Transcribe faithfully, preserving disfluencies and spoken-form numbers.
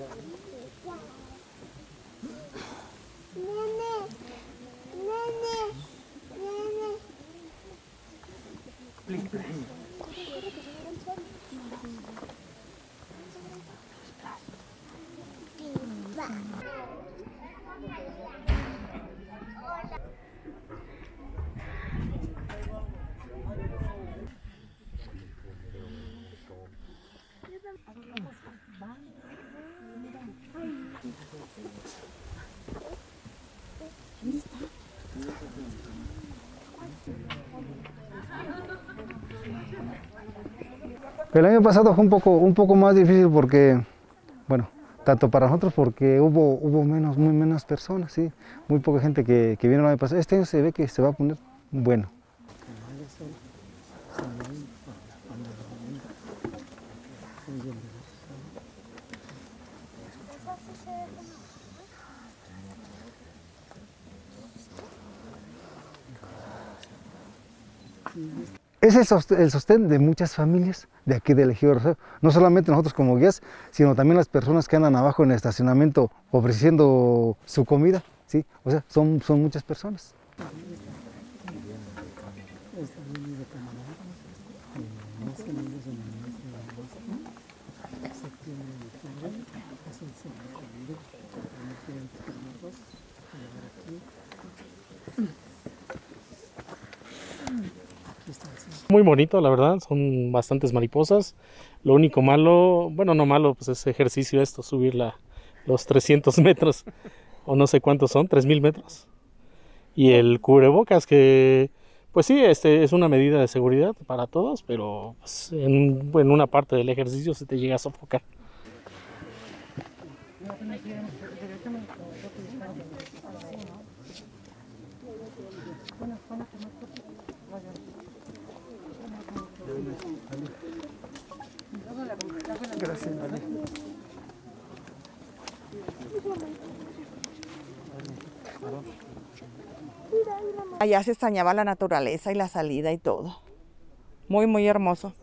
El año pasado fue un poco, un poco más difícil porque, bueno, tanto para nosotros porque hubo, hubo menos, muy menos personas, sí, muy poca gente que, que vino el año pasado. Este año se ve que se va a poner bueno. Es el sostén, el sostén de muchas familias de aquí del Ejido Rosario. No solamente nosotros como guías, sino también las personas que andan abajo en el estacionamiento ofreciendo su comida, ¿sí? O sea, son, son muchas personas. Muy bonito, la verdad, son bastantes mariposas. Lo único malo, bueno, no malo, pues es ejercicio esto, subir la, los trescientos metros, o no sé cuántos son, tres mil metros. Y el cubrebocas que, pues sí, este es una medida de seguridad para todos, pero pues, en, en una parte del ejercicio se te llega a sofocar. Gracias, Ale. Allá se extrañaba la naturaleza y la salida y todo. Muy, muy hermoso.